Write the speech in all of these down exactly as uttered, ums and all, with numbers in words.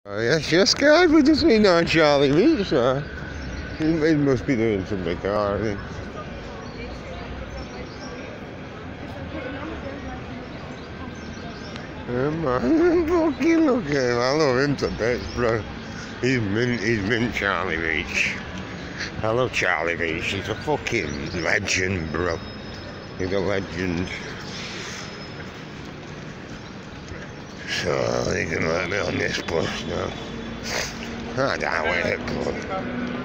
Oh, yes, yes, guys, we just seen on Charlie Beach, so he, he must be doing some big car, I think. Yeah, man, fucking look at him. I love him to bits, bro. He's mint, he's mint Charlie Beach. I love Charlie Beach. He's a fucking legend, bro. He's a legend. So they can let me on this bus now. I don't want it, bro.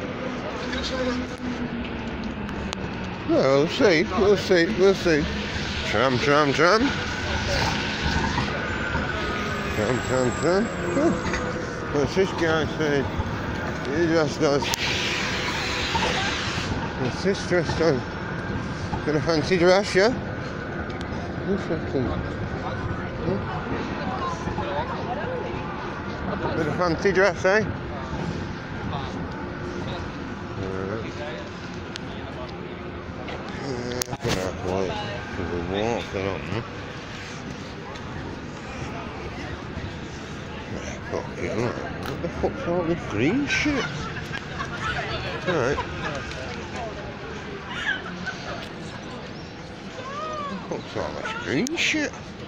Well, we'll see, we'll see, we'll see. Tram, tram, tram. Tram, tram, tram. Oh, what's this guy saying? He just does. What's this dressed on? Got a fancy dress, yeah? Interesting. Hmm? Bit of fancy dress, eh? Yeah, look at that white. There's a walking on them. Fucking look. What the fuck's all this green shit? Alright. What the fuck's all this green shit?